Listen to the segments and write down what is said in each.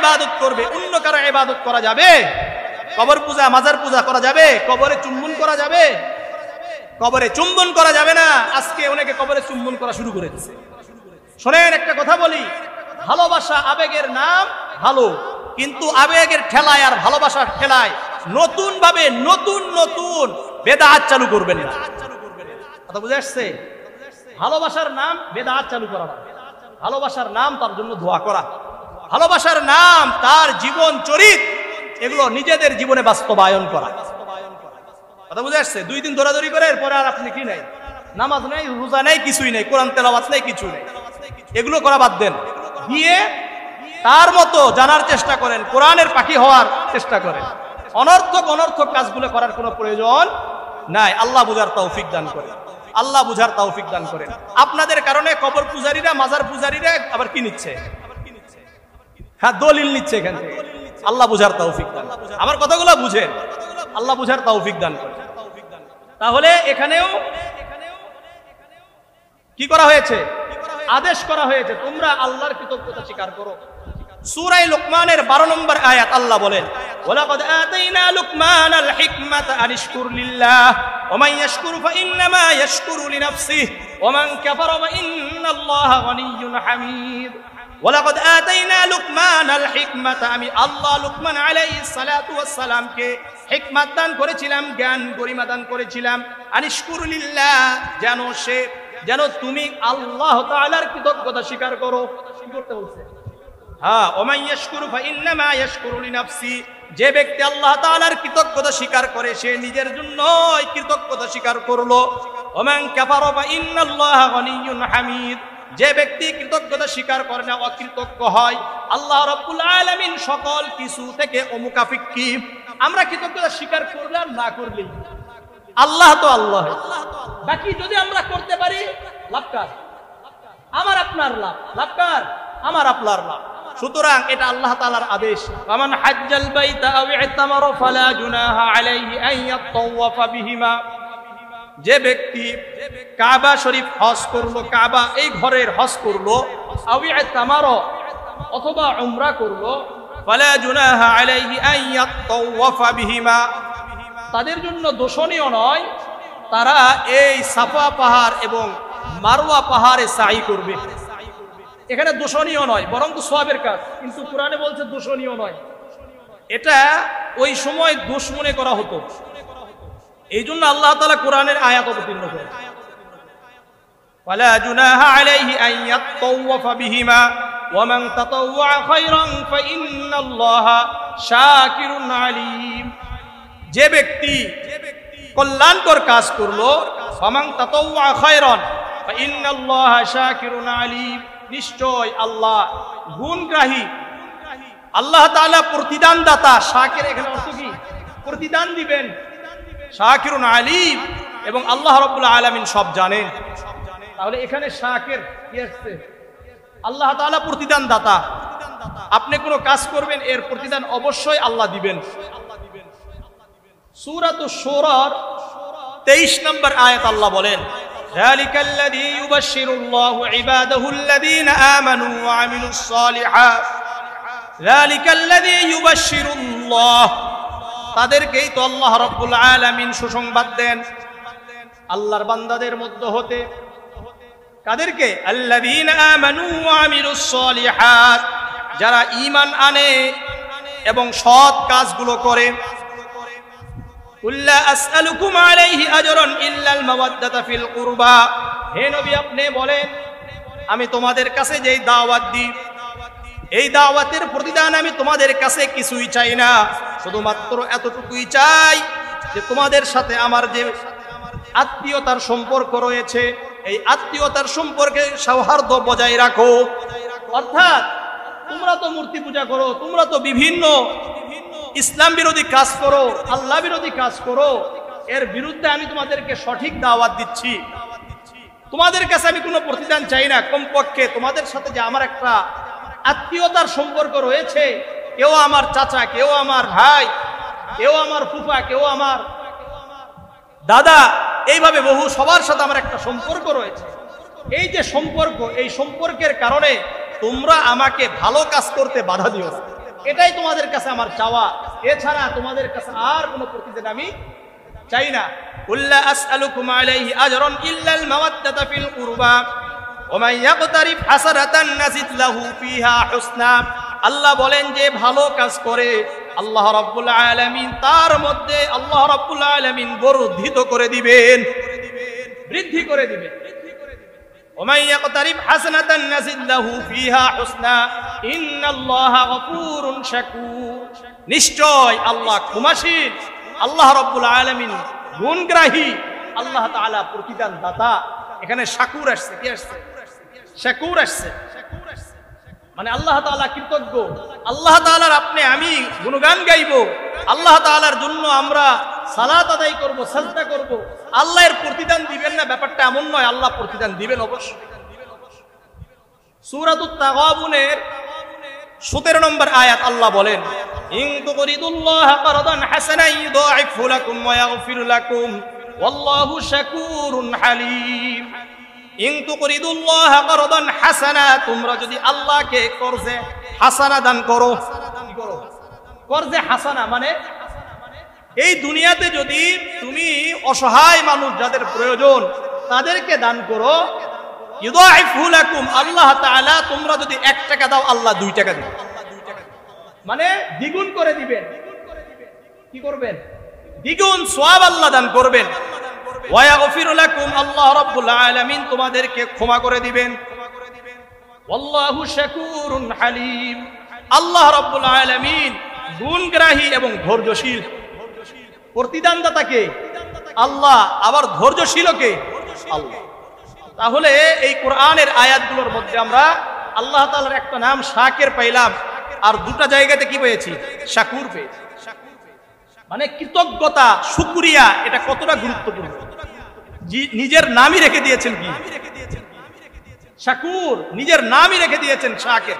ইবাদত করবে, অন্য কারো ইবাদত করা যাবে? কবর পূজা, মাজার পূজা করা যাবে? কবরে চুম্বন করা যাবে? কবরে চুম্বন করা যাবে না। আজকে অনেকে কবরে চুম্বন করা শুরু করে দিচ্ছে। শোনেন, একটা কথা বলি, ভালোবাসা আবেগের নাম ভালো, কিন্তু আবেগের ঠেলায় আর ভালোবাসার ঠেলায় নতুন ভাবে নতুন নতুন বেদাত চালু করবেন না। কথা বুঝে আসছে? ভালোবাসার নাম বেদাত চালু করা না। ভালোবাসার নাম তার জন্য দোয়া করা, ভালোবাসার নাম তার জীবন চরিত, এগুলো নিজেদের জীবনে বাস্তবায়ন করা। কথা বুঝে আসছে? 2 দিন দৌড়াদৌড়ি করে এরপরে আর আপনি কি নাই, নামাজ নাই, রোজা নাই, কিছুই নাই, কোরআন তেলাওয়াত নাই, কিছু নেই, এগুলো করা বাদ দেন। গিয়ে তার মতো জানার চেষ্টা করেন, কোরআনের পাখি হওয়ার চেষ্টা করেন। অনর্থক অনর্থক কাজগুলো করার কোনো প্রয়োজন নাই। আল্লাহ বুঝার তৌফিক দান করেন, আল্লাহ বুঝার তৌফিক দান করেন। আপনাদের কারণে কবর পূজারীরা, মাজার পূজারীরা আবার কি নিচ্ছে? হ্যাঁ, দলিল নিচ্ছে এখান থেকে। আল্লাহ বুঝার তৌফিক দান। আমার কথাগুলো বুঝেন, আল্লাহ বুঝার তৌফিক দান করেন। তাহলে এখানেও কি করা হয়েছে? আদেশ করা হয়েছে, তোমরা আল্লাহর কৃতজ্ঞতা স্বীকার করো। সূরা লুকমানের 12 নম্বর আয়াত আল্লাহ বলেন, ওয়ালাকাদ আতাইনা লুকমানাল হিকমাতা আনিশকুর লিল্লাহ ওয়া মান ইয়াশকুর ফাইন্নামা ইয়াশকুরু লিনাফসিহি ওয়া মান কাফারা ফাইন্নাল্লাহা গনিয়্যুন হামিদ। ওয়ালাকাদ আতাইনা লুকমানাল হিকমাতা, আমি আল্লাহ লুকমান আলাইহিস সালাতু ওয়াস সালামকে হিকমত দান করেছিলাম, জ্ঞান গরিমা দান করেছিলাম। আনিশকুর লিল্লাহ, যেন তুমি আল্লাহ তাআলার কৃতজ্ঞতা স্বীকার করো। কি করতে বলছে? হ্যাঁ, ওমান ইয়াশকুরু ফাইন্নামা ইয়াশকুরু লিনাফসি, যে ব্যক্তি আল্লাহ তাআলার কৃতজ্ঞতা স্বীকার করে সে নিজের জন্যই কৃতজ্ঞতা স্বীকার করলো। ওমান কাফারা ফাইন্নাল্লাহা গনিয়্যুন হামিদ, যে ব্যক্তি কৃতজ্ঞতা স্বীকার করে না, অকৃতজ্ঞ হয়, আল্লাহ রাব্বুল আলামিন সকল কিছু থেকে অমুখাপেক্ষী। আমরা কৃতজ্ঞতা স্বীকার করলাম না করলেই আল্লাহ তো আল্লাহ, বাকি যদি আমরা করতে পারি লাভ কার? আমার আপনার লাভ। লাভ কার? আমার আপনার লাভ। সুতরাং এটা আল্লাহ তাআলার আদেশ। ফামান হাজ্জাল বাইতা আও ইতামারা ফালা জুনাহা আলাইহি আন ইয়াতাওয়াফা বিহিমা, যে ব্যক্তি কাবা শরীফ হজ করলো, কাবা এই ঘরের হজ করলো, আও ইতামারা অথবা উমরা করলো, ফালা জুনাহা আলাইহি আন ইয়াতাওয়াফা বিহিমা, তাদের জন্য দোষণীয় নয় তারা এই সাফা পাহাড় এবং মারওয়া পাহাড়ে সাই করবে। এখানে দোষণীয় নয়, বরং তো সওয়াবের কাজ, কিন্তু কোরআনে বলছে দোষণীয় নয়। এটা ওই সময় দোষ মনে করা হতো, এই জন্য আল্লাহ তাআলা কোরআনের আয়াত অবতীর্ণ করেন, ওয়ালা জুনাহা আলাইহি আন ইয়াতাওয়াফা বিহিমা ওয়া মান তাতাওয়া খায়রান ফাইন্নাল্লাহা শাকিরুন আলীম। যে ব্যক্তি কল্যাণকর কাজ করলো, ফামান তাতাওয়া খায়রান ফাইন্নাল্লাহা শাকিরুন আলীম, নিশ্চয় আল্লাহ গুণগ্রাহী, আল্লাহ তাআলা প্রতিদান দাতা। শাকির এখানে অর্থ কি? প্রতিদান দিবেন। শাকিরুন আলীম, এবং আল্লাহ রাব্বুল আলামিন সব জানেন। তাহলে এখানে শাকির কি আসছে? আল্লাহ তাআলা প্রতিদান দাতা। আপনি কোনো কাজ করবেন, এর প্রতিদান অবশ্যই আল্লাহ দিবেন। সূরাতুশ শূরার 23 নম্বর আয়াত আল্লাহ বলেন, যালিকাল্লাযী ইউবাশশিরুল্লাহু ইবাদাহুল্লাযীনা আমানু ওয়া আমিলুস সালিহাত। যালিকাল্লাযী ইউবাশশিরুল্লাহ, তাদেরকেই তো আল্লাহ রাব্বুল আলামিন সুসংবাদ দেন আল্লাহর বান্দাদের মধ্য হতে। কাদেরকে? আল্লাযীনা আমানু ওয়া আমিলুস সালিহাত, যারা ঈমান আনে এবং সৎ কাজগুলো করে। কুল্লা আসআলুকুম আলাইহি আজরান ইল্লাল মাওয়াদ্দাতা ফিল কুরবা, হে নবী আপনি বলেন আমি তোমাদের কাছে যেই দাওয়াত দিই, এই দাওয়াতের প্রতিদান আমি তোমাদের কাছে কিছুই চাই না, শুধুমাত্র এতটুকুই চাই যে তোমাদের সাথে আমার যে আত্মীয়তার সম্পর্ক রয়েছে, এই আত্মীয়তার সম্পর্কে সৌহার্দ্য বজায় রাখো। অর্থাৎ তোমরা তো মূর্তি পূজা করো, তোমরা তো বিভিন্ন ইসলাম বিরোধী কাজ করো, আল্লাহ বিরোধী কাজ করো, এর বিরুদ্ধে আমি তোমাদেরকে সঠিক দাওয়াত দিচ্ছি। তোমাদের কাছে আমি কোনো প্রতিদান চাই না, কমপক্ষে তোমাদের সাথে যে আমার একটা আত্মীয়তার সম্পর্ক রয়েছে, কেউ আমার চাচা, কেউ আমার ভাই, কেউ আমার ফুফা, কেউ আমার দাদা, এইভাবে বহু সবার সাথে আমার একটা সম্পর্ক রয়েছে। এই যে সম্পর্ক, এই সম্পর্কের কারণে তোমরা আমাকে ভালো কাজ করতে বাধা দিও না। এটাই তোমাদের কাছে আমার চাওয়া, এছাড়া তোমাদের কাছে আর কোনো প্রতিদান আমি চাই না। কুল্লা আসআলুকুম আলাইহি আজরান ইল্লাল মাওয়াদ্দাতা ফিল কুরবা ওয়া মান ইয়াকতারিফ হাসানাতান নাজিদ লাহু ফিহা হুসনা। আল্লাহ বলেন যে ভালো কাজ করে আল্লাহ রাব্বুল আলামিন তার মধ্যে আল্লাহ রাব্বুল আলামিন বর্ধিত করে দিবেন, বৃদ্ধি করে দিবেন। ওয়া মান ইয়াকতারিফ হাসানাতান নাজিদ লাহু ফিহা হুসনা ইন্নাল্লাহা গফুরুন শাকুর। নিশ্চয় আল্লাহ ক্ষমাশীল, আল্লাহ রাব্বুল আলামিন গুণগ্রাহী, আল্লাহ তাআলা প্রতিদান দাতা। এখানে শাকুর আসছে, কি আসছে? শাকুর আসছে, মানে আল্লাহ তাআলা কৃতজ্ঞ, আল্লাহ তাআলার আপনি আমি গুণগান গাইব, আল্লাহ তাআলার জন্য আমরা সালাত আদায় করব, সাজদা করব, আল্লাহ এর প্রতিদান দিবেন না ব্যাপারটা এমন নয়, আল্লাহ প্রতিদান দিবেন অবশ্যই। সূরাতুত তাগাবুনের 17 নম্বর আয়াত আল্লাহ বলেন ইন তুকরিদুল্লাহা কারদান হাসানান ইউদাইফু লাকুম ওয়া ইয়াগফির লাকুম ওয়াল্লাহু শাকুরুন হালিম। ইন তুকরিদুল্লাহা কারদান হাসানা, তোমরা যদি আল্লাহকে কর্জে হাসানা দান করো, কি করো? কর্জে হাসানা মানে এই দুনিয়াতে যদি তুমি অসহায় মানুষ যাদের প্রয়োজন তাদেরকে দান করো, ইউদাইফু লাকুম, আল্লাহ তাআলা তোমরা যদি 1 টাকা দাও আল্লাহ 2 টাকা দিবেন, মানে দ্বিগুণ করে দিবেন। কি করবেন? দ্বিগুণ সওয়াব আল্লাহ দান করবেন। ওয়া ইয়াগফিরু লাকুম, আল্লাহ রাব্বুল আলামিন তোমাদেরকে ক্ষমা করে দিবেন। ওয়াল্লাহু শাকুরুন হালিম, আল্লাহ রাব্বুল আলামিন গুণগ্রাহী এবং ধৈর্যশীল। প্রতিদানদাতা কে? আল্লাহ, আবার ধৈর্যশীল কে? আল্লাহ। তাহলে এই কোরআনের আয়াতগুলোর মধ্যে আমরা আল্লাহ তাআলার একটা নাম শাকির পাইলাম, আর 2টা জায়গাতে কি পেয়েছি? শাকুর পেয়েছি। মানে কৃতজ্ঞতা, শুকরিয়া, এটা কতটা গুরুত্বপূর্ণ। নিজের নামই রেখে দিয়েছেন কি? শাকুর, নিজের নামই রেখে দিয়েছেন শাকির।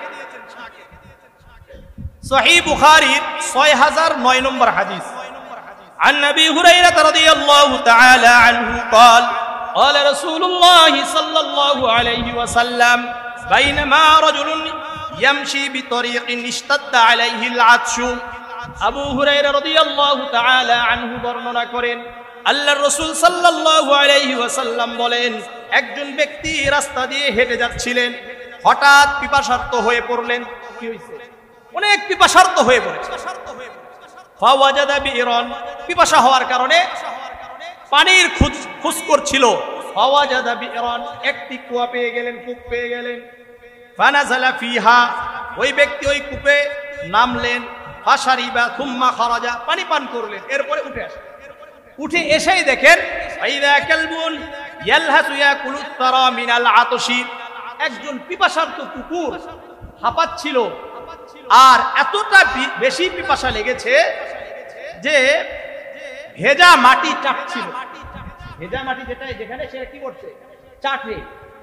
সহিহ বুখারীর 6009 নম্বর হাদিস, عن أبي هريرة رضي الله تعالى عنه قال قال رسول الله صلى الله عليه وسلم بينما رجل يمشي بطريق اشتد عليه العطش। আবু হুরায়রা রাদিয়াল্লাহু তাআলা আনহু বর্ণনা করেন আল্লাহর রাসূল সাল্লাল্লাহু আলাইহি ওয়াসাল্লাম বলেন, একজন ব্যক্তি রাস্তা দিয়ে হেঁটে যাচ্ছিলেন, হঠাৎ পিপাসার্ত হয়ে পড়লেন। কি হইছে? অনেক পিপাসার্ত হয়ে পড়েছে। ফাওয়াজাদা বিইরান, পিপাসা হওয়ার কারণে পানির খোঁজ করছিল। ফাওয়াজাদা বিইরান, একটি কুয়া পেয়ে গেলেন, কূপ পেয়ে গেলেন। ফানাজালা ফিহা, ওই ব্যক্তি ওই কূপে নামলেন। ফাশারিবা থুম্মা খারাজা, পানি পান করলেন, এরপরে উঠে আসলেন। উঠে এসেই দেখেন ফাইদা কালবুন ইয়ালহাসু ইয়াকুলু তারা মিনাল আতশি, একজন পিপাসার্ত কুকুর হাঁপাচ্ছিল, আর এতটা বেশি পিপাসা লেগেছে যে ভেজা মাটি চাটছিল। ভেজা মাটি যেখানে সে কি করছে? চাটে।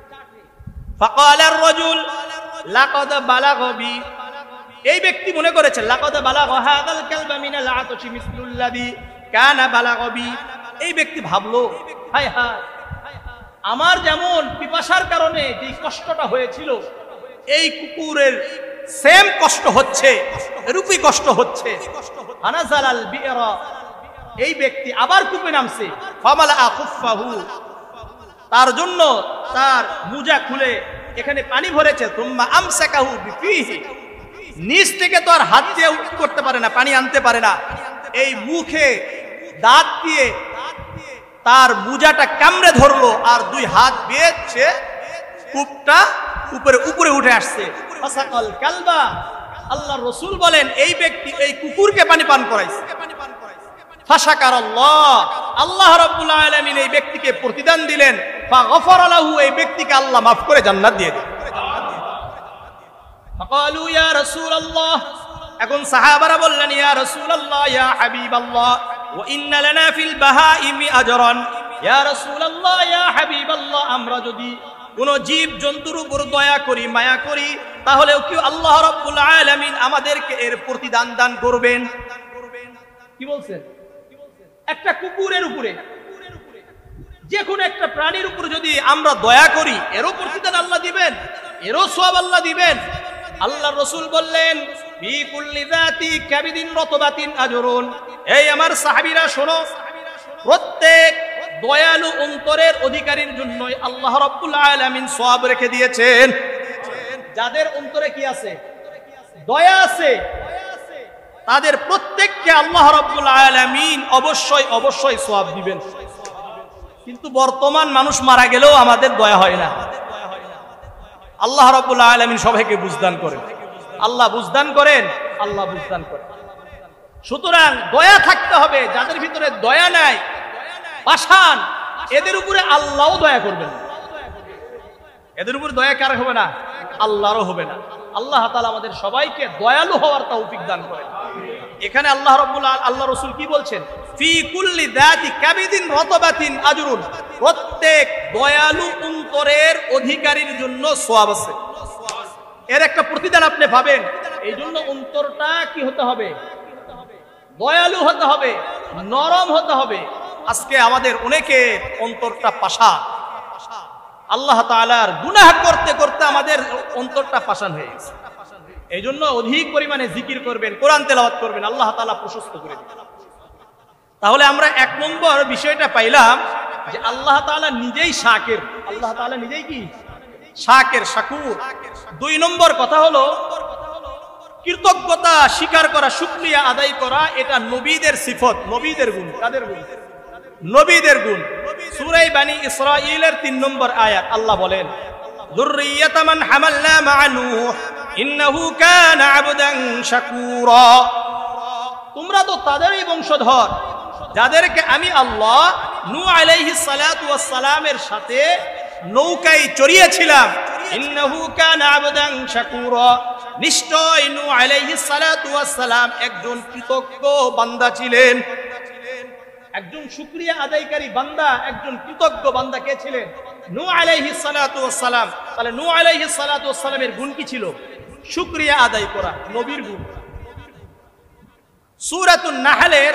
ফাকাল আর রাজুল লাকাদ বালাগা বি, এই ব্যক্তি মনে করেছে লাকাদ বালাগা হাযাল কালবা মিনাল আতশি মিসলুল্লাযী কানা বালাগা বি। এই ব্যক্তি ভাবলো, হায় হায়, আমার যেমন পিপাসার কারণে যে কষ্টটা হয়েছিল এই কুকুরের সেম কষ্ট হচ্ছে, রূপী কষ্ট হচ্ছে। আনাজালাল বিরা, এই ব্যক্তি আবার কূপে নামছে। ফামালা খুফাহু, তার জন্য তার মুজা খুলে এখানে পানি ভরেছে। তুম্মা আমসাকাহু বিফিহি, নিচ থেকে তো আর হাত দিয়ে করতে পারে না, পানি আনতে পারে না। এই মুখে দাঁত দিয়ে তার মুজাটা কামড়ে ধরলো, আর 2 হাত বেঁধে কূপটা উপরে উঠে আসছে। ফাসাকাল কালবা, আল্লাহর রাসূল বলেন এই ব্যক্তি এই কুকুরকে পানি পান করাইছে। ফাশাকারাল্লাহ, আল্লাহ রাব্বুল আলামিন এই ব্যক্তিকে প্রতিদান দিলেন। ফাগফারা লাহু, এই ব্যক্তিকে আল্লাহ মাফ করে জান্নাত দিয়ে দিলেন। ফাকালু ইয়া রাসূলুল্লাহ, এখন সাহাবারা বললেন ইয়া রাসূলুল্লাহ, ইয়া হাবিবাল্লাহ, ওয়া ইন্না লানা ফিল বাহাইমি আজরান। ইয়া রাসূলুল্লাহ, ইয়া হাবিবাল্লাহ, আমরা যদি কোন জীব জন্তুর উপর দয়া করি, মায়া করি, তাহলেও কি আল্লাহ রাব্বুল আলামিন আমাদেরকে এর প্রতিদান দান করবেন? কি বলছেন? একটা কুকুরের উপরে, যে কোনো একটা প্রাণীর উপর যদি আমরা দয়া করি, এরও প্রতিদান আল্লাহ দিবেন, এরও সওয়াব আল্লাহ দিবেন। আল্লাহর রাসূল বললেন ফি কুল্লি যাতি কাবিদিন রতবাতিন আজরুন। এই আমার সাহাবীরা শোনো, প্রত্যেক দয়ালু অন্তরের অধিকারীর জন্যই আল্লাহ রাব্বুল আলামিন সওয়াব রেখে দিয়েছেন। যাদের অন্তরে কি আছে? দয়া আছে, তাদের প্রত্যেককে আল্লাহ রাব্বুল আলামিন অবশ্যই অবশ্যই সওয়াব দিবেন। কিন্তু বর্তমান মানুষ মারা গেলেও আমাদের দয়া হয় না। আল্লাহ রাব্বুল আলামিন সবাইকে বুঝদান করেন, আল্লাহ বুঝদান করেন, আল্লাহ বুঝদান করেন। সুতরাং দয়া থাকতে হবে। যাদের ভিতরে দয়া নাই, পাষাণ, এদের উপরে আল্লাহও দয়া করবেন। এদের উপর দয়া কার হবে না? আল্লাহরও হবে না। আল্লাহ তাআলা আমাদের সবাইকে দয়ালু হওয়ার তৌফিক দান করেন। এখানে আল্লাহ রাসূল কি বলছেন? ফি কুল্লি যাতি কাবিদিন রতবাতিন আজরুন। প্রত্যেক দয়ালু অন্তরের অধিকারীর জন্য সওয়াব আছে। এর একটা প্রতিদান আপনি পাবেন। এই জন্য অন্তরটা কি হতে হবে? দয়ালু হতে হবে, নরম হতে হবে। আজকে আমাদের অনেকের অন্তরটা পাষাণ। আল্লাহ তাআলার গুনাহ করতে করতে আমাদের অন্তরটা পাষাণ হয়ে গেছে। এই জন্য অধিক পরিমাণে জিকির করবেন, কোরআন তেলাওয়াত করবেন, আল্লাহ তাআলা প্রশস্ত করে দিবেন। তাহলে আমরা এক নম্বর বিষয়টা পাইলাম যে আল্লাহ তাআলা নিজেই শাকির। আল্লাহ তাআলা নিজেই কি? শাকির, শাকুর। দুই নম্বর কথা হলো কৃতজ্ঞতা স্বীকার করা, শুকরিয়া আদায় করা। এটা নবীদের সিফত, নবীদের গুণ। কাদের গুণ? নবীদের গুণ। সূরা বানী ইসরাঈলের 3 নম্বর আয়াত আল্লাহ বলেন, যুররিয়াতা মান হামালনা মা নূহ ইন্নাহু কানা আবদান শাকুরা। তোমরা তো তাদেরই বংশধর যাদেরকে আমি আল্লাহ নূহ আলাইহিস সালাতু ওয়াস সালামের সাথে নৌকায় চড়িয়েছিলাম। ইন্নাহু কানা আবদান শাকুরা। নিশ্চয় নূহ আলাইহিস সালাতু ওয়াস সালাম একজন কৃতজ্ঞ বান্দা ছিলেন। একজন শুকরিয়া আদায়কারী বান্দা, একজন কৃতজ্ঞ বান্দা কে ছিলেন? নূহ আলাইহিস সালাতু ওয়াস সালাম। তাহলে নূহ আলাইহিস সালাতু ওয়াস সালামের গুণ কি ছিল? শুকরিয়া আদায় করা, নবীর গুণ। সূরাতুন নাহলের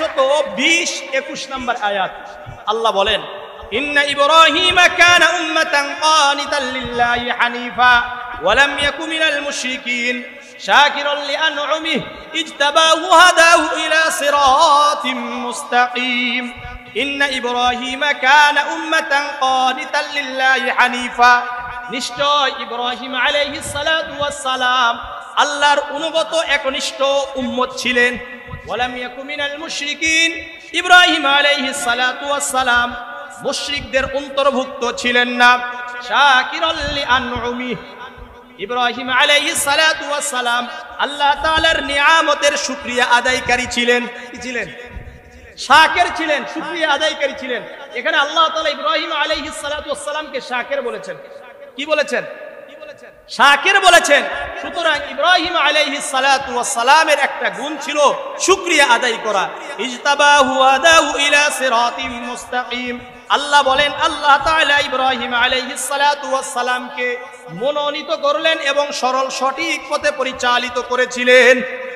120-21 নম্বর আয়াত আল্লাহ বলেন, ইন্না ইব্রাহিমা কানা উম্মাতান কানিতান লিল্লাহি হানিফা ওয়া লাম ইয়াকু মিনাল মুশরিকিন শাকিরান লিআনউমিহি ইজতাবাহু হাদাহু ইলা সিরাতিম মুস্তাকিম। ইন্না ইব্রাহিমা কানা উম্মাতান কানিতান লিল্লাহি হানিফা। নিশ্চয় ইব্রাহিম আলাইহিস সালাতু ওয়াস সালাম আল্লাহর অনুগত একনিষ্ঠ উম্মত ছিলেন। ওয়া লাম ইয়াকু মিনাল মুশরিকিন। ইব্রাহিম আলাইহিস সালাতু ওয়াস সালাম মুশরিকদের অন্তর্ভুক্ত ছিলেন না। শাকিরাল লিআনউমিহি। ইব্রাহিম আলাইহিস সালাতু ওয়াস সালাম আল্লাহ তাআলার নিয়ামতের শুকরিয়া আদায়কারী ছিলেন। কি ছিলেন? শাকির ছিলেন, শুকরিয়া আদায়কারী ছিলেন। এখানে আল্লাহ তাআলা ইব্রাহিম আলাইহিস সালাতু ওয়াস সালামকে শাকির বলেছেন। কি বলেছেন? শাকির বলেছেন। সুতরাং ইব্রাহিম আলাইহিস সালাতু ওয়াস সালামের একটা গুণ ছিল শুকরিয়া আদায় করা। ইজতাবাহু হাদাহু ইলা সিরাতিম মুস্তাকিম। আল্লাহ বলেন, আল্লাহ তাআলা ইব্রাহিম আলাইহিস সালাতু ওয়াস সালামকে মনোনীত করলেন এবং সরল সঠিক পথে পরিচালিত করেছিলেন।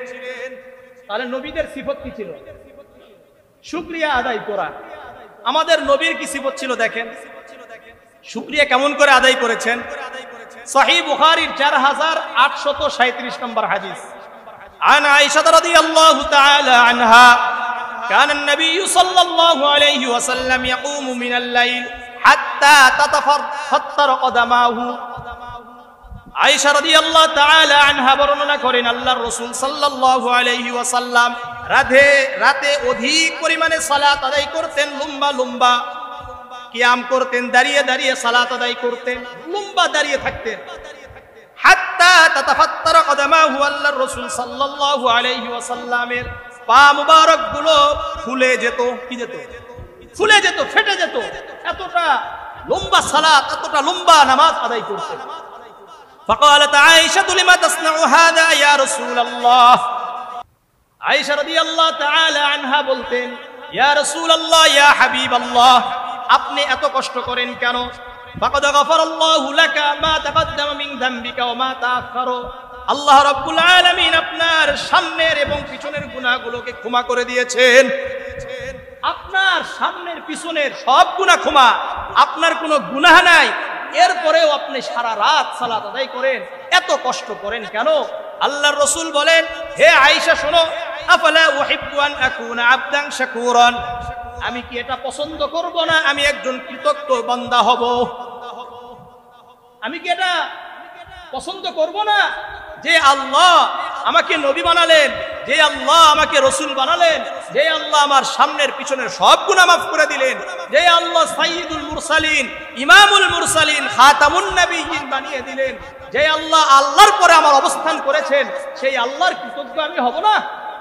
তাহলে নবীদের সিফত কি ছিল? শুকরিয়া আদায় করা। আমাদের নবীর কি সিফত ছিল দেখেন। শুকরিয়া কেমন করে আদায় করেছেন? সহিহ বুখারীর 4837 নম্বর হাদিস। আন আয়েশা রাদিয়াল্লাহু তাআলা আনহা কানা النبي صلى الله عليه وسلم يقوم من الليل حتى تتفطر قدماه। আয়েশা রাদিয়াল্লাহু তাআলা আনহা বর্ণনা করেন আল্লাহর রাসূল সাল্লাল্লাহু আলাইহি ওয়াসাল্লাম রাতে অধিক পরিমাণে সালাত আদায় করতেন, লম্বা লম্বা কিয়াম করতেন, দাঁড়িয়ে দাঁড়িয়ে সালাত আদায় করতেন, লম্বা দাঁড়িয়ে থাকতেন। হাত্তা তাতাফাত্তারা কদামাহু। আল্লাহর রাসূল সাল্লাল্লাহু আলাইহি ওয়াসাল্লামের পা মুবারক গুলো ফুলে যেত। কি যেত? ফুলে যেত, ফেটে যেত। এতটা লম্বা সালাত, এতটা লম্বা নামাজ আদায় করতেন। فقالت عائشة لما تصنع هذا يا رسول الله। আয়েশা রাদিয়াল্লাহু তাআলা আনহা বলতেন, ইয়া রাসূলুল্লাহ, ইয়া হাবিবাল্লাহ, আপনি এত কষ্ট করেন কেন? ফাকাদ গাফারাল্লাহু লাকা মা তাকাদ্দামা মিন যামবিকা ওয়া মা তাআখারা। আল্লাহ রাব্বুল আলামিন আপনার সামনের এবং পিছনের গুনাহগুলোকে ক্ষমা করে দিয়েছেন। আপনার সামনের পিছনের সব গুনাহ ক্ষমা, আপনার কোনো গুনাহ নাই। এরপরেও আপনি সারা রাত সালাত আদায় করেন, এত কষ্ট করেন কেন? আল্লাহর রাসূল বলেন, হে আয়েশা শোনো, আফালা উহিব্বু আন আকুনা আবদান শাকুরান, আমি কি এটা পছন্দ করব না আমি একজন কৃতজ্ঞ বান্দা হব? আমি কি এটা পছন্দ করব না যে আল্লাহ আমাকে নবী বানালেন, যে আল্লাহ আমাকে রাসূল বানালেন, যে আল্লাহ আমার সামনের পিছনের সব গুনাহ মাফ করে দিলেন, যে আল্লাহ সাইয়্যিদুল মুরসালিন, ইমামুল মুরসালিন, খাতামুন নবিয়্যিন বানিয়ে দিলেন, যে আল্লাহ আল্লাহর পরে আমার অবস্থান করেছেন, সেই আল্লাহর কৃতজ্ঞ আমি হব না?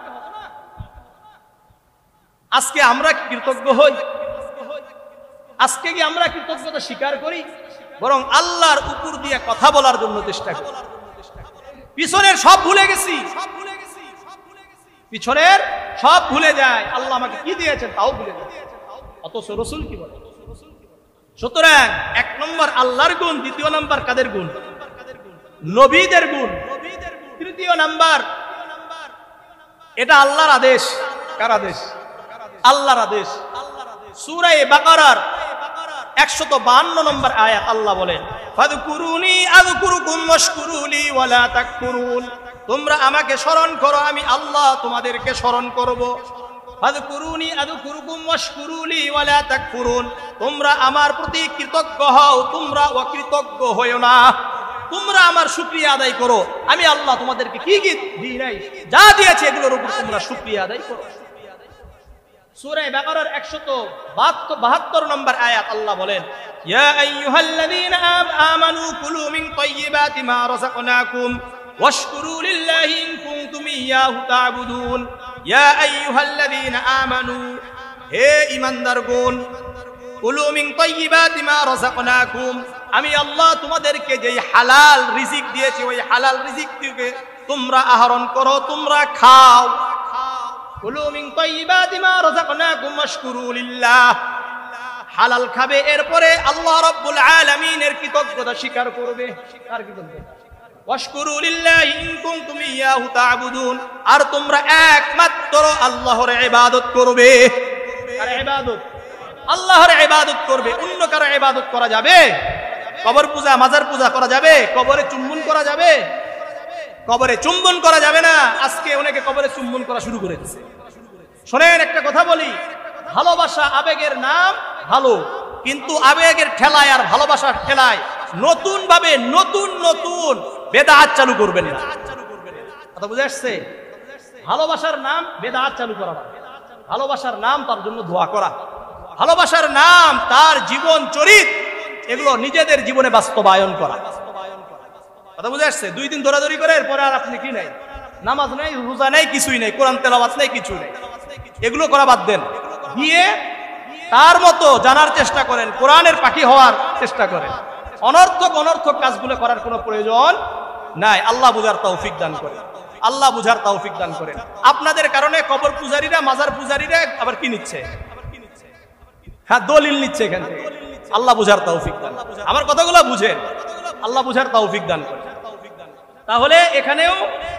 আজকে আমরা কৃতজ্ঞ হই? আজকে কি আমরা কৃতজ্ঞতা স্বীকার করি? বরং আল্লাহর উপর দিয়ে কথা বলার জন্য চেষ্টা করি। পিছনের সব ভুলে গেছি, পিছনের সব ভুলে যায়, আল্লাহ আমাকে কি দিয়েছেন তাও ভুলে যায়, অথচ রাসূল কি বলে? সুতরাং এক নম্বর আল্লাহর গুণ, দ্বিতীয় নম্বর কাদের গুণ? নবীদের গুণ। তৃতীয় নাম্বার, এটা আল্লাহর আদেশ। কার আদেশ? আল্লাহর আদেশ। সূরা বাকারার 152 নম্বর আয়াত আল্লাহ বলেন, ফাযকুরুনি আযকুরুকুম ওয়াশকুরুলি ওয়ালা তাকফুরুন, তোমরা আমাকে স্মরণ করো, আমি আল্লাহ তোমাদেরকে স্মরণ করব। ফাযকুরুনি আযকুরুকুম ওয়াশকুরুলি ওয়ালা তাকফুরুন, তোমরা আমার প্রতি কৃতজ্ঞ হও, তোমরা অকৃতজ্ঞ হয়ো না। তোমরা আমার শুকরিয়া আদায় করো, আমি আল্লাহ তোমাদেরকে কি কি দিই নাই, যা দিয়েছি এগুলোর উপর তোমরা শুকরিয়া আদায় করো। সূরা বাকারার 172 নম্বর আয়াত আল্লাহ বলেন, ইয়া আইয়ুহাল্লাযীনা আমানু কুলু মিন তাইয়্যিবাতি মা রাযাকনাকুম ওয়াশকুরু লিল্লাহি ইন কুনতুম ইয়্যাহু তা'বুদুন। ইয়া আইয়ুহাল্লাযীনা আমানু, হে ঈমানদারগণ, কুলু মিন তাইয়্যিবাতি মা রাযাকনাকুম, আমি আল্লাহ তোমাদেরকে যেই হালাল রিজিক দিয়েছি ওই হালাল রিজিক থেকে তোমরা আহরণ করো, তোমরা খাও। কুলু মিন তাইয়্যিবাতি মা রাযাকনাকুম ওয়াশকুরু লিল্লাহ, হালাল খাবে, এরপরে আল্লাহ রাব্বুল আলামিনের কৃতজ্ঞতা স্বীকার করবে। কার কৃতজ্ঞতা? ওয়াশকুরু লিল্লাহি ইন কুনতুম ইয়্যাহু তা'বুদুন, আর তোমরা একমাত্র আল্লাহর ইবাদত করবে। কার ইবাদত? আল্লাহর ইবাদত করবে। অন্য কারো ইবাদত করা যাবে? কবর পূজা, মাজার পূজা করা যাবে? কবরে চুম্বন করা যাবে? কবরে চুম্বন করা যাবে না। আজকে অনেকে কবরে চুম্বন করা শুরু করে দিয়েছে। শোনেন, একটা কথা বলি, ভালোবাসা আবেগের নাম ভালো, কিন্তু আবেগের ঠেলায় আর ভালোবাসার ঠেলায় নতুন ভাবে নতুন নতুন বেদাত চালু করবেন না। কথা বুঝে আসছে? ভালোবাসার নাম বেদাত চালু করা না। ভালোবাসার নাম তার জন্য দোয়া করা, ভালোবাসার নাম তার জীবন চরিত, এগুলো নিজেদের জীবনে বাস্তবায়ন করা। কথা বুঝে আসছে? 2 দিন দৌড়াদৌড়ি করে এরপরে আর আপনি কি নাই, নামাজ নাই, রোজা নাই, কিছুই নাই, কোরআন তেলাওয়াত নাই, কিছু নাই, এগুলো করা বাদ দেন। গিয়ে তার মতো জানার চেষ্টা করেন, কোরআনের পাখি হওয়ার চেষ্টা করেন। অনর্থক কাজগুলো করার কোনো প্রয়োজন নাই। আল্লাহ বুঝার তৌফিক দান করেন, আল্লাহ বুঝার তৌফিক দান করেন। আপনাদের কারণে কবর পূজারীরা, মাজার পূজারীরা আবার কি নিচ্ছে? হ্যাঁ, দলিল নিচ্ছে এখান থেকে। আল্লাহ বুঝার তৌফিক দান। আমার কথাগুলো বুঝেন, আল্লাহ বুঝার তৌফিক দান করেন। তাহলে এখানেও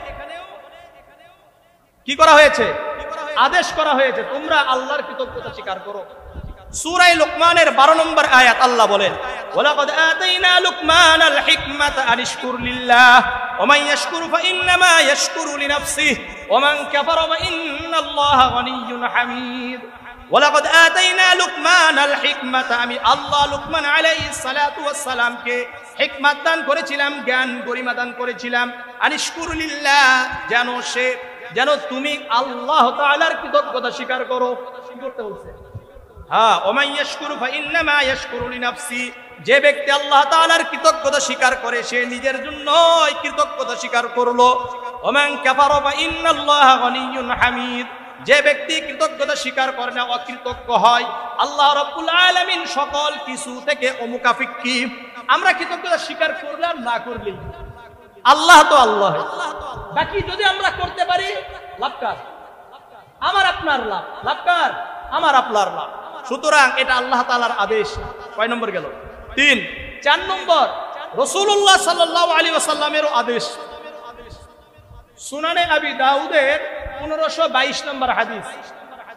কি করা হয়েছে? আদেশ করা হয়েছে, তোমরা আল্লাহর কৃতজ্ঞতা স্বীকার করো। সূরা লোকমানের 12 নম্বর আয়াত আল্লাহ বলেন, ওয়ালাকাদ আতাইনা লুকমানাল হিকমাতা আনিশকুর লিল্লাহ ওয়া মান ইয়াশকুর ফাইন্নামা ইয়াশকুরু লিনাফসিহি ওয়া মান কাফারা ফাইন্নাল্লাহা গনিয়্যুন হামিদ। ওয়ালাকাদ আতাইনা লুকমানাল হিকমাতা, আমি আল্লাহ লুকমান আলাইহিস সালাতু ওয়াস সালামকে হিকমত দান করেছিলাম, জ্ঞান গরিমা দান করেছিলাম। আনিশকুর লিল্লাহ, যেন তুমি আল্লাহ তাআলার কৃতজ্ঞতা স্বীকার করো। কি করতে বলছে? হ্যাঁ, ওমান ইয়াশকুরু ফাইন্নামা ইয়াশকুরু লিনাফসি, যে ব্যক্তি আল্লাহ তাআলার কৃতজ্ঞতা স্বীকার করে সে নিজের জন্যই কৃতজ্ঞতা স্বীকার করলো। ওমান কাফারা ফাইন্নাল্লাহা গনিয়্যুন হামিদ, যে ব্যক্তি কৃতজ্ঞতা স্বীকার করে না, অকৃতজ্ঞ হয়, আল্লাহ রাব্বুল আলামিন সকল কিছু থেকে অমুখাফিক্কি। আমরা কৃতজ্ঞতা স্বীকার করলাম না করলেই আল্লাহ তো আল্লাহ, বাকি যদি আমরা করতে পারি লাভ কার? আমার আপনার লাভ। লাভ কার? আমার আপনার লাভ। সুতরাং এটা আল্লাহ তাআলার আদেশ। কয় নম্বর গেল? 3। 4 নম্বর রাসূলুল্লাহ সাল্লাল্লাহু আলাইহি ওয়াসাল্লামের আদেশ। সুনানে আবি দাউদের 1522 নম্বর হাদিস,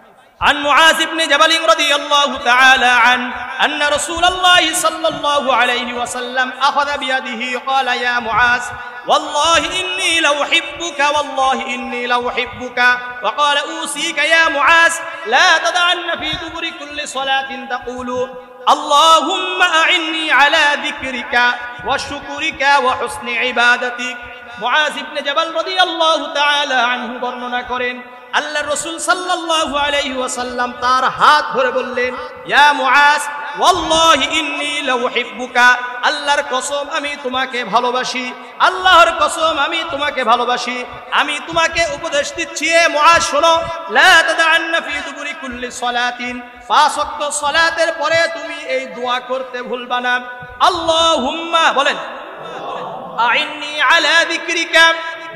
عن معاذ بن جبل رضي الله تعالى عنه أن رسول الله صلى الله عليه وسلم أخذ بيده قال يا معاذ والله إني لأحبك والله إني لأحبك وقال أوصيك يا معاذ لا تدعن في دبر كل صلاة تقول اللهم أعني على ذكرك وشكرك وحسن عبادتك মুআয ইবনে জাবাল রাদিয়াল্লাহু তাআলা আনহু বর্ণনা করেন আল্লাহর রাসূল সাল্লাল্লাহু আলাইহি ওয়াসাল্লাম তার হাত ধরে বললেন ইয়া মুআয ওয়াল্লাহি ইন্নী লাউহিব্বুকা আল্লাহর কসম আমি তোমাকে ভালোবাসি আল্লাহর কসম আমি তোমাকে ভালোবাসি আমি তোমাকে উপদেশ দিচ্ছি এ মুআয শোনো লা তাদআন্না ফি দুবুরি কুল্লি সালাতিন পাঁচ ওয়াক্ত সালাতের পরে তুমি এই দোয়া করতে ভুলবা না আল্লাহুম্মা বলেন আইন্নি আলা যিকরিকা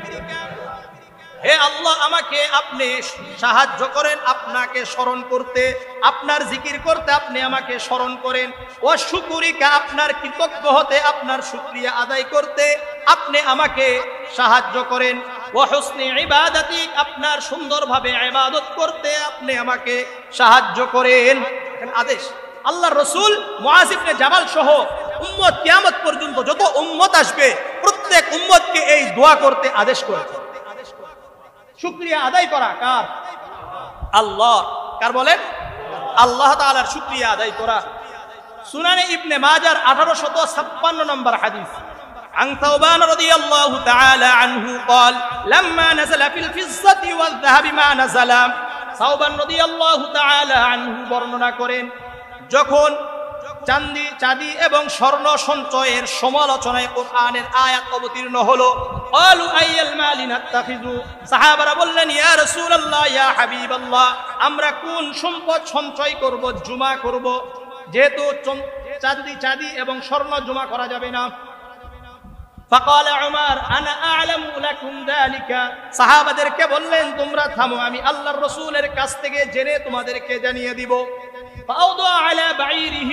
হে আল্লাহ আমাকে আপনি সাহায্য করেন আপনাকে স্মরণ করতে আপনার জিকির করতে আপনি আমাকে স্মরণ করেন ওয়া শুকরিকা আপনার কৃতজ্ঞ হতে আপনার শুকরিয়া আদায় করতে আপনি আমাকে সাহায্য করেন ওয়া হুসনি ইবাদাতিক আপনার সুন্দরভাবে ইবাদত করতে আপনি আমাকে সাহায্য করেন আদেশ আল্লাহর রাসূল মুআয ইবনে জাবাল সহ উম্মত কিয়ামত পর্যন্ত যত উম্মত আসবে প্রত্যেক উম্মতকে এই দোয়া করতে আদেশ করেছেন শুকরিয়া আদায় করা কার আল্লাহ কার বলেন আল্লাহ তাআলার শুকরিয়া আদায় করা সুনানে ইবনে মাজার 1856 নম্বর হাদিস عن ثوبان رضي الله تعالى عنه قال لما نزل في الفضة والذهب ما نزل ثوبان رضي الله تعالى عنه বর্ণনা করেন যখন চাঁদি এবং স্বর্ণ সঞ্চয়ের সমালোচনায় কোরআনের আয়াত অবতীর্ণ হলো ক্বালু আইয়াল মালি নাত্তাখিযু সাহাবারা বললেন ইয়া রাসূলুল্লাহ ইয়া হাবিবাল্লাহ আমরা কোন সম্পদ সঞ্চয় করব জমা করব যেহেতু চাঁদি এবং স্বর্ণ জমা করা যাবে না فقال عمر انا اعلم لكم ذلك সাহাবাদেরকে বললেন তোমরা থামো আমি আল্লাহর রাসূলের কাছ থেকে জেনে তোমাদেরকে জানিয়ে দিব فاوضع على بعيره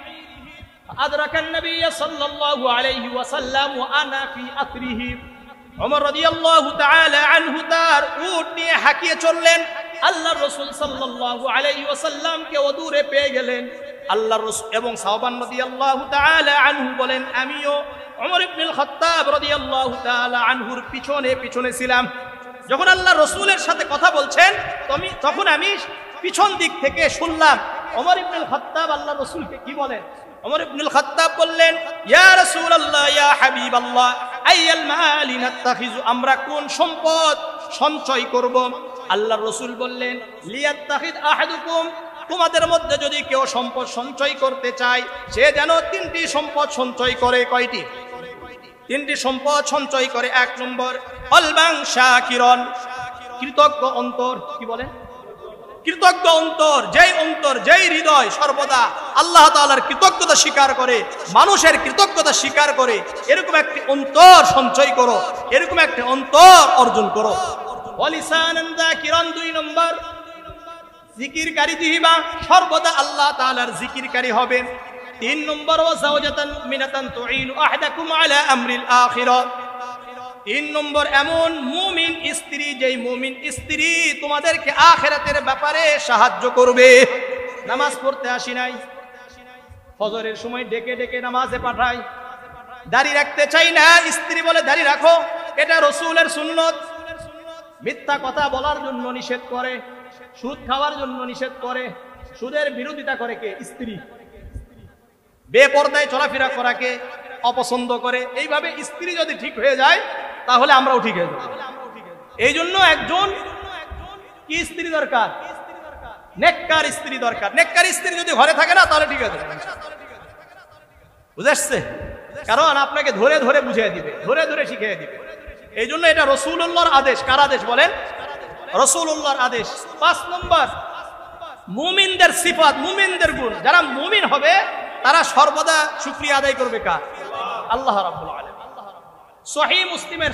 أدرك النبي صلى الله عليه وسلم وأنا في أثره عمر رضي الله تعالى عنه তার উট নিয়ে হাঁকিয়ে চললেন আল্লাহর রাসূল সাল্লাল্লাহু আলাইহি ওয়াসাল্লাম কে ওদূরে পেয়ে গেলেন আল্লাহর রাসূল এবং সাহাবান রাদিয়াল্লাহু তাআলা আনহু বলেন আমিও ওমর ইবনে খাত্তাব রাদিয়াল্লাহু তাআলা আনহুর পিছনে ছিলাম যখন আল্লাহর রাসূলের সাথে কথা বলছেন তখন আমি পিছন দিক থেকে শুনলাম ওমর ইবনে খাত্তাব আল্লাহর রাসূলকে কি বলেন ওমর ইবনে খাত্তাব বললেন ইয়া রাসূলুল্লাহ ইয়া হাবিবাল্লাহ আইয়াল মালি নাত্তাখিযু আমরা কোন সম্পদ সঞ্চয় করব আল্লাহর রাসূল বললেন লিয়াত্তাখিদ আহাদুকুম তোমাদের মধ্যে যদি কেউ সম্পদ সঞ্চয় করতে চায় সে যেন তিনটি সম্পদ সঞ্চয় করে কয়টি তিনটি সম্পদ সঞ্চয় করে এক নম্বর কলবাং শাকিরন কৃতজ্ঞ অন্তর কি বলেন কৃতজ্ঞ অন্তর যেই হৃদয় সর্বদা আল্লাহ তাআলার কৃতজ্ঞতা স্বীকার করে মানুষের কৃতজ্ঞতা স্বীকার করে এরকম একটি অন্তর সঞ্চয় করো এরকম একটি অন্তর অর্জন করো ওয়ালিসানান যাকিরান দুই নম্বর জিকিরকারী দিবা সর্বদা আল্লাহ তাআলার জিকিরকারী হবে তিন নম্বর ওয়া যাওজাতান মুমিনাতান তুঈনু আহাদাকুম আলা আমরিল আখিরাহ তিন নম্বর এমন মুমিন স্ত্রী যেই মুমিন স্ত্রী তোমাদেরকে আখিরাতের ব্যাপারে সাহায্য করবে নামাজ পড়তে আসি নাই ফজরের সময় ডেকে ডেকে নামাজে পাঠাই দাড়ি রাখতে চাই না স্ত্রী বলে দাড়ি রাখো এটা রাসূলের সুন্নত মিথ্যা কথা বলার জন্য নিষেধ করে সুদ খাওয়ার জন্য নিষেধ করে সুদের বিরোধিতা করে কে স্ত্রী বেপরদায় চলাফেরা করাকে অপছন্দ করে এইভাবে স্ত্রী যদি ঠিক হয়ে যায় তাহলে আমরাও ঠিক হয়ে যাব এই জন্য একজন কি স্ত্রী দরকার নেককার স্ত্রী দরকার নেককার স্ত্রী যদি ঘরে থাকে না তাহলে ঠিক আছে বুঝাচ্ছে কারণ আপনাকে ধরে ধরে বুঝিয়ে দিবে ধরে ধরে শিখিয়ে দিবে এই জন্য এটা রাসূলুল্লাহর আদেশ কার আদেশ বলেন রাসূলুল্লাহর আদেশ পাঁচ নম্বর মুমিনদের সিফাত মুমিনদের গুণ যারা মুমিন হবে তারা সর্বদা শুকরিয়া আদায় করবে কার আল্লাহ রাব্বুল আলামিন সহিহ মুসলিমের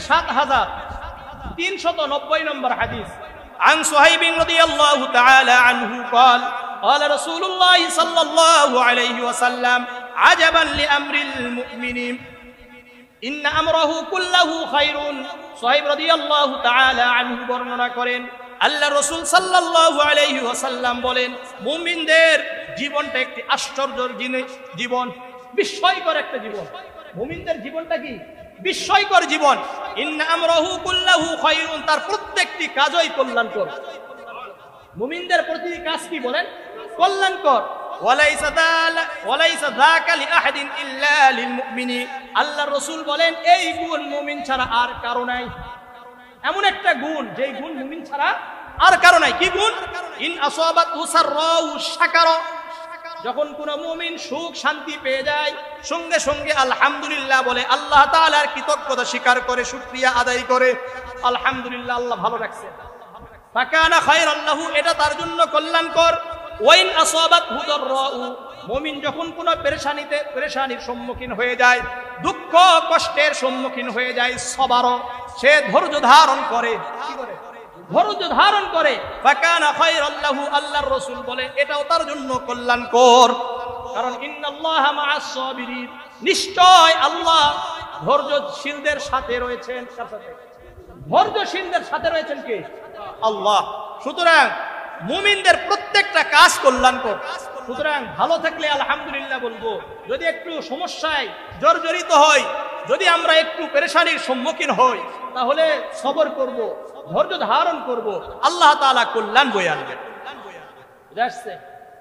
7390 নম্বর হাদিস عن صهيب رضي الله تعالى عنه قال قال رسول الله صلى الله عليه وسلم عجبا لأمر المؤمنين إن أمره كله خير صهيب رضي الله تعالى عنه বর্ণনা করেন আল্লাহ রাসূল সাল্লাল্লাহু আলাইহি ওয়াসাল্লাম বলেন, মুমিনদের জীবনটা একটি আশ্চর্যের জীবন, বিস্ময়কর একটা জীবন। মুমিনদের জীবনটা কি? বিস্ময়কর জীবন। ইন্না আমরাহু কুল্লাহু খায়রুন, তার প্রত্যেকটি কাজই কল্যাণকর। মুমিনদের প্রতিটি কাজ কি বলেন? কল্যাণকর। ওয়ালাইসা যাকা লিআহাদিন ইল্লা লিলমুমিনি, আল্লাহর রাসূল বলেন এই গুণ মুমিন ছাড়া আর কারো নাই। এমন একটা গুণ যেই গুণ মুমিন ছাড়া আর কারো নাই। কি গুণ? ইন আসাবাতু সাররাউ শাকারা, যখন কোন মুমিন সুখ শান্তি পেয়ে যায় সঙ্গে সঙ্গে আলহামদুলিল্লাহ বলে, আল্লাহ তাআলার কৃতজ্ঞতা স্বীকার করে, শুকরিয়া আদায় করে, আলহামদুলিল্লাহ আল্লাহ ভালো রাখছে, ফাকানা খায়রান লাহু, এটা তার জন্য কল্যাণকর। ওয়াইন আসাবাতহু দাররাউ, মুমিন যখন কোন পেরেশানির সম্মুখীন হয়ে যায়, দুঃখ কষ্টের সম্মুখীন হয়ে যায়, সবার, সে ধৈর্য ধারণ করে। কি করে? ধৈর্য ধারণ করে। ফাকানা খায়রান লাহু, আল্লাহর রাসূল বলে এটাও তার জন্য কল্যাণকর। কারণ ইন্নাল্লাহা মা'আস সাবিরিন, নিশ্চয় আল্লাহ ধৈর্যশীলদের সাথে রয়েছেন। কার সাথে? ধৈর্যশীলদের সাথে রয়েছেন কে? আল্লাহ। সুতরাং মুমিনদের প্রত্যেকটা কাজ কল্যাণকর। সুতরাং ভালো থাকলে আলহামদুলিল্লাহ বলবো, যদি একটু সমস্যায় জর্জরিত হই, যদি আমরা একটু পেরেশানির সম্মুখীন হই, তাহলে সবর করব, ধৈর্য ধারণ করব, আল্লাহ তাআলা কল্যাণ বয়ে আনবেন। বুঝাচ্ছে?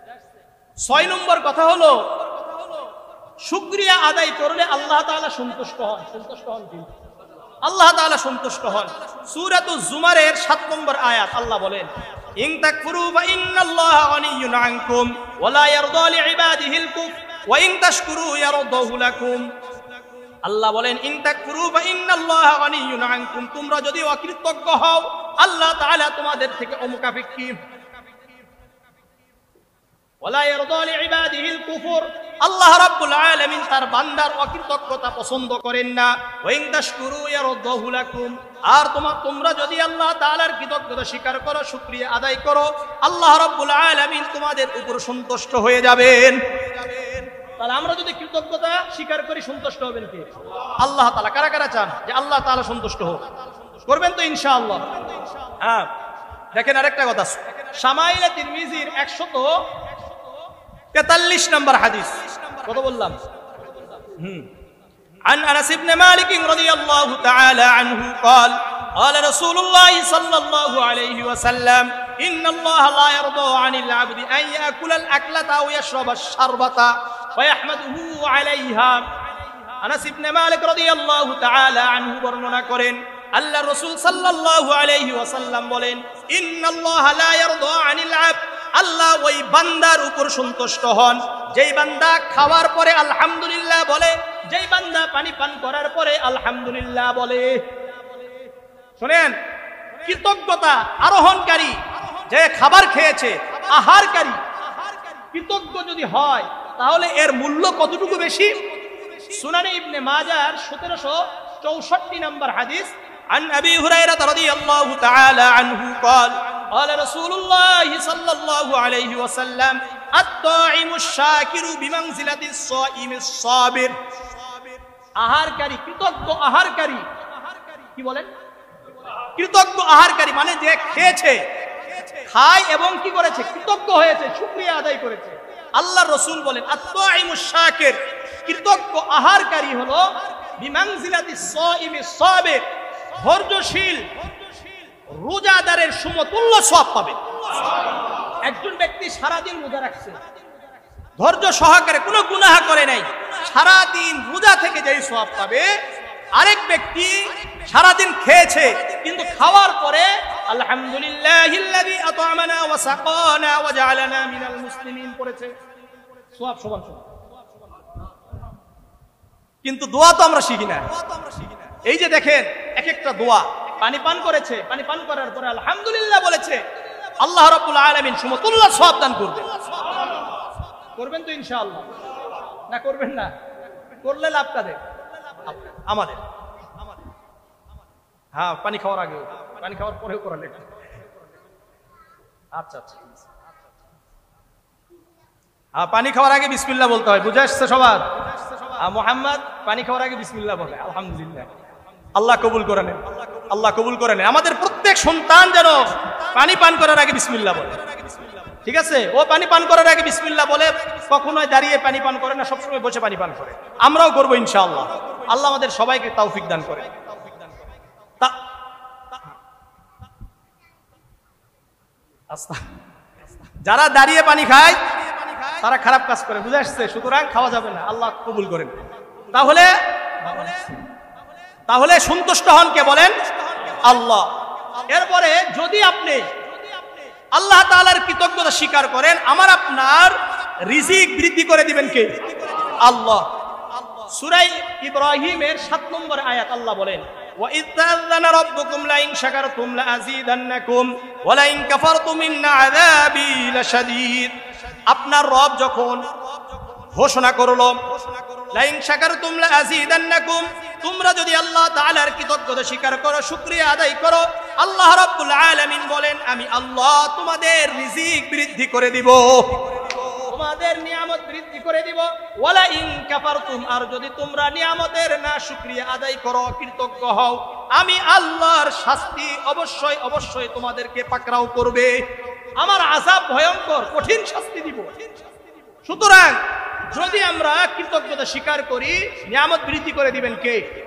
6 নম্বর কথা হলো, শুকরিয়া আদায় করলে আল্লাহ তাআলা সন্তুষ্ট হন। সন্তুষ্ট হন কি? আল্লাহ তাআলা সন্তুষ্ট হন। সূরাতুজ জুমারের 7 নম্বর আয়াত আল্লাহ বলেন, ইন তাকফুরু ফা ইন্নাল্লাহা গানিয়্যুন আনকুম ওয়া লা ইয়ারদা লিইবাদিহিল কুফর ওয়া ইন তাশকুরু ইয়ারদাহু লাকুম। আল্লাহ বলেন, ইন তাকফুরু ফা ইন্নাল্লাহা গানিয়্যুন আনকুম, তোমরা যদি অকৃতজ্ঞ হও আল্লাহ তাআলা তোমাদের থেকে অমুখাপেক্ষী। ওয়া লা ইয়ারদা লিইবাদিহিল কুফর, আল্লাহ রাব্বুল আলামিন তার বান্দার অকৃতজ্ঞতা পছন্দ করেন না। ওয়া ইন তাশকুরু ইয়ারদাহু লাকুম, আর তোমরা যদি আল্লাহ তাআলার কৃতজ্ঞতা স্বীকার করো, শুকরিয়া আদায় করো, আল্লাহ রাব্বুল আলামিন তোমাদের উপর সন্তুষ্ট হয়ে যাবেন। তাহলে আমরা যদি কৃতজ্ঞতা স্বীকার করি, সন্তুষ্ট হবেন কে? আল্লাহ তাআলা। কারা কারা চান যে আল্লাহ তাআলা সন্তুষ্ট হোক? করবেন তো ইনশাআল্লাহ? হ্যাঁ। দেখেন আরেকটা কথা, শামাইলে তিরমিজির 143 নম্বর হাদিস। কত বললাম? عن أنس بن مالك رضي الله تعالى عنه قال قال رسول الله صلى الله عليه وسلم إن الله لا يرضى عن العبد أن يأكل الأكلة أو يشرب الشربة فيحمده عليها। আনাস ইবনে মালিক রাদিয়াল্লাহু তাআলা আনহু বর্ণনা করেন, আল্লাহর রাসূল সাল্লাল্লাহু আলাইহি ওয়াসাল্লাম বলেন, ইন্নাল্লাহা লা ইয়ারদা আনিল আবদ, আল্লাহ ওই বান্দার উপর সন্তুষ্ট হন যেই বান্দা খাওয়ার পরে আলহামদুলিল্লাহ বলে, যেই বান্দা পানি পান করার পরে আলহামদুলিল্লাহ বলে। শুনেন, কৃতজ্ঞতা আরোহণকারী, যে খাবার খেয়েছে, আহারকারী, কৃতজ্ঞ যদি হয় তাহলে এর মূল্য কতটুকু বেশি? সুনানে ইবনে মাজার 1764 নম্বর হাদিস। عن أبي هريرة رضي الله تعالى عنه قال قال رسول الله صلى الله عليه وسلم الطاعم الشاكر بمنزلة الصائم الصابر। আহারকারী, কৃতজ্ঞ আহারকারী, কি বলেন? কৃতজ্ঞ আহারকারী মানে যে খেয়েছে, খায় এবং কি করেছে? কৃতজ্ঞ হয়েছে, শুকরিয়া আদায় করেছে। আল্লাহর রাসূল বলেন, আত-তাইমুশ শাকির, কৃতজ্ঞ আহারকারী হলো বিমানজিলাতিস সাইমিস সাবির, ধৈর্যশীল রোজাদারের সমতুল্য সওয়াব পাবে। একজন ব্যক্তি সারা দিন রোজা রাখছে, ধৈর্য সহকারে, কোনো গুনাহ করে নাই, সারা দিন রোজা থেকে যেই সওয়াব পাবে, আরেক ব্যক্তি সারা দিন খেয়েছে কিন্তু খাওয়ার পরে আলহামদুলিল্লাহিল্লাযী আত'আমানা ওয়া সাকানা ওয়া জা'আলানা মিনাল মুসলিমিন পড়েছে, সওয়াব সমান সমান। কিন্তু দোয়া তো আমরা শিখি না। এই যে দেখেন, এক একটা দোয়া, পানি পান করেছে, পানি পান করার পরে আলহামদুলিল্লাহ বলেছে, আল্লাহ রাব্বুল আলামিন সমতুল্য সওয়াব দান করবে। করবেন তো ইনশাআল্লাহ? না করবেন না? করলে লাভ কাদের? আমাদের। হ্যাঁ, পানি খাওয়ার আগে, পানি খাওয়ার পরেও করা লেখা। আচ্ছা আচ্ছা, হ্যাঁ, পানি খাওয়ার আগে বিসমিল্লাহ বলতে হয়, বুঝে আসছে সবার? মোহাম্মদ পানি খাওয়ার আগে বিসমিল্লাহ বলে, আলহামদুলিল্লাহ। আল্লাহ কবুল করে নেন, আল্লাহ কবুল করে নেন। আমাদের প্রত্যেক সন্তান যেন পানি পান করার আগে বিসমিল্লাহ বলে। ঠিক আছে, ও পানি পান করার আগে বিসমিল্লাহ বলে, কখনোই দাঁড়িয়ে পানি পান করে না, সবসময় বসে পানি পান করে। আমরাও করবো ইনশাআল্লাহ। আল্লাহ আমাদের সবাইকে তৌফিক দান করে। যারা দাঁড়িয়ে পানি খায় তারা খারাপ কাজ করে, বুঝে আসছে? সুতরাং খাওয়া যাবে না, আল্লাহ কবুল করেন। তাহলে সন্তুষ্ট হন কে বলেন? আল্লাহ। এরপরে যদি আপনি আল্লাহ তাআলার কৃতজ্ঞতা স্বীকার করেন, আমার আপনার রিজিক বৃদ্ধি করে দিবেন কে? আল্লাহ। সূরা ইব্রাহিমের 7 নম্বর আয়াত আল্লাহ বলেন, وَإِذْ تَأَذَّنَ رَبُّكُمْ لَئِنْ شَكَرْتُمْ لَأَزِيدَنَّكُمْ وَلَئِنْ كَفَرْتُمْ إِنَّ عَذَابِي لَشَدِيدٌ। আপনার রব যখন ঘোষণা করলো, লাইন শাকারতুম লাযীদান্নাকুম, তোমরা যদি আল্লাহ তাআলার কৃতজ্ঞতা স্বীকার করো, শুকরিয়া আদায় করো, আল্লাহ রাব্বুল আলামিন বলেন আমি আল্লাহ তোমাদের রিজিক বৃদ্ধি করে দিব, তোমাদের নিয়ামত বৃদ্ধি করে দিব। ওয়ালা ইন কাফারতুম, আর যদি তোমরা নিয়ামতের না শুকরিয়া আদায় করো, কৃতজ্ঞ হও, আমি আল্লাহর শাস্তি অবশ্যই অবশ্যই তোমাদেরকে পাকড়াও করবে, আমার আযাব ভয়ঙ্কর, কঠিন শাস্তি দিব। সুতরাং যদি আমরা কৃতজ্ঞতা স্বীকার করি, নিয়ামত বৃদ্ধি করে দিবেন কে?